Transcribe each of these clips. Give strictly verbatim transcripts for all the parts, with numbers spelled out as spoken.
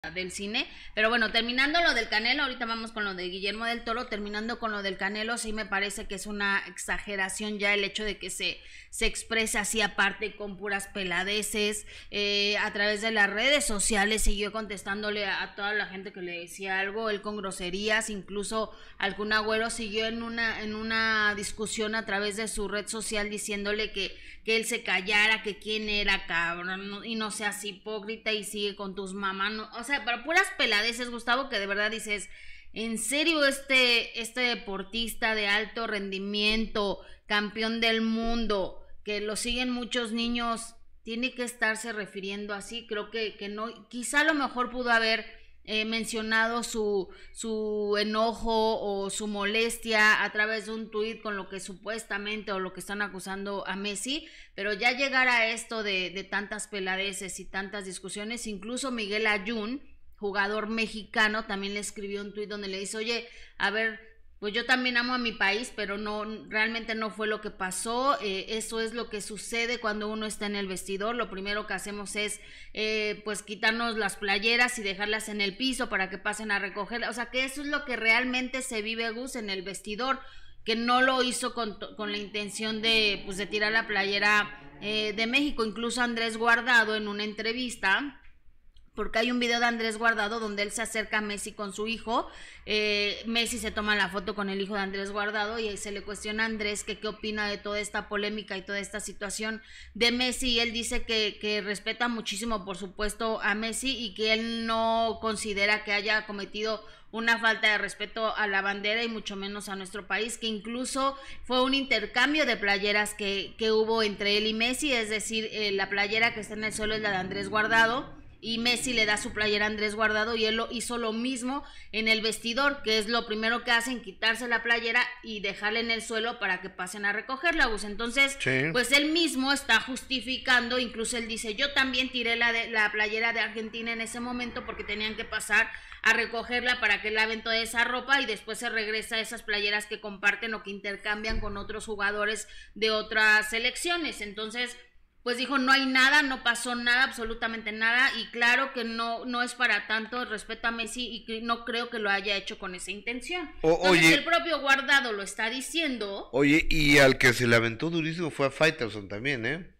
del cine, pero bueno, terminando lo del Canelo, ahorita vamos con lo de Guillermo del Toro, terminando con lo del Canelo, sí me parece que es una exageración ya el hecho de que se, se exprese así aparte con puras peladeces, eh, a través de las redes sociales siguió contestándole a, a toda la gente que le decía algo, él con groserías, incluso al Kun Agüero siguió en una, en una discusión a través de su red social diciéndole que, que él se callara, que quién era, cabrón, no, y no seas hipócrita y sigue con tus mamás, no, o sea, para puras peladeces, Gustavo, que de verdad dices, en serio este, este deportista de alto rendimiento, campeón del mundo, que lo siguen muchos niños, tiene que estarse refiriendo así, creo que, que no, quizá a lo mejor pudo haber eh, mencionado su, su enojo o su molestia a través de un tuit con lo que supuestamente o lo que están acusando a Messi, pero ya llegar a esto de, de tantas peladeces y tantas discusiones, incluso Miguel Ayun, jugador mexicano, también le escribió un tuit donde le dice, oye, a ver, pues yo también amo a mi país, pero no, realmente no fue lo que pasó, eh, eso es lo que sucede cuando uno está en el vestidor, lo primero que hacemos es, eh, pues quitarnos las playeras y dejarlas en el piso para que pasen a recogerlas, o sea que eso es lo que realmente se vive, Gus, en el vestidor, que no lo hizo con, con la intención de, pues de tirar la playera eh, de México, incluso Andrés Guardado en una entrevista, porque hay un video de Andrés Guardado donde él se acerca a Messi con su hijo, eh, Messi se toma la foto con el hijo de Andrés Guardado y se le cuestiona a Andrés que qué opina de toda esta polémica y toda esta situación de Messi, y él dice que, que respeta muchísimo por supuesto a Messi y que él no considera que haya cometido una falta de respeto a la bandera y mucho menos a nuestro país, que incluso fue un intercambio de playeras que, que hubo entre él y Messi, es decir, eh, la playera que está en el suelo es la de Andrés Guardado, y Messi le da su playera a Andrés Guardado y él lo hizo lo mismo en el vestidor, que es lo primero que hacen, quitarse la playera y dejarla en el suelo para que pasen a recogerla, Gus. Entonces, sí, pues él mismo está justificando, incluso él dice, yo también tiré la, de, la playera de Argentina en ese momento porque tenían que pasar a recogerla para que laven toda esa ropa y después se regresa a esas playeras que comparten o que intercambian con otros jugadores de otras selecciones. Entonces, pues dijo, no hay nada, no pasó nada, absolutamente nada, y claro que no, no es para tanto, respeto a Messi y que no creo que lo haya hecho con esa intención. O, Entonces oye, el propio Guardado lo está diciendo. Oye, y al que se le aventó durísimo fue a Faitelson también, ¿eh?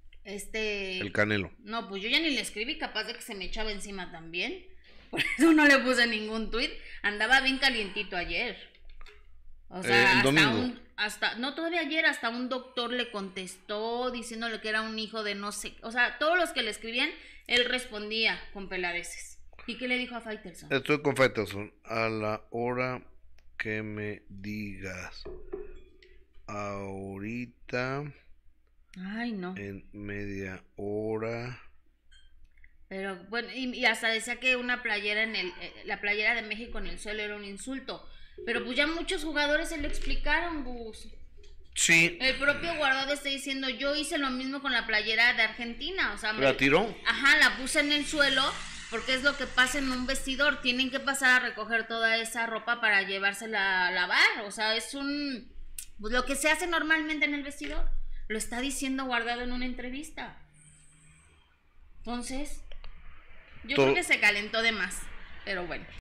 Este... El Canelo. No, pues yo ya ni le escribí, capaz de que se me echaba encima también, por eso no le puse ningún tuit, andaba bien calientito ayer. O sea, eh, el domingo. hasta un, hasta, no todavía ayer, hasta un doctor le contestó diciéndole que era un hijo de no sé, o sea, todos los que le escribían, él respondía con peladeces. ¿Y qué le dijo a Faitelson? Estoy con Faitelson, a la hora que me digas, ahorita, ay no, en media hora. Pero bueno, y, y hasta decía que una playera en el, eh, la playera de México en el suelo era un insulto. Pero pues ya muchos jugadores se lo explicaron, Gus. Sí. El propio Guardado está diciendo, yo hice lo mismo con la playera de Argentina, o sea, ¿la me, tiró? Ajá, la puse en el suelo, porque es lo que pasa en un vestidor, tienen que pasar a recoger toda esa ropa para llevársela a lavar, o sea, es un, pues lo que se hace normalmente en el vestidor, lo está diciendo Guardado en una entrevista. Entonces, yo Todo. creo que se calentó de más, pero bueno.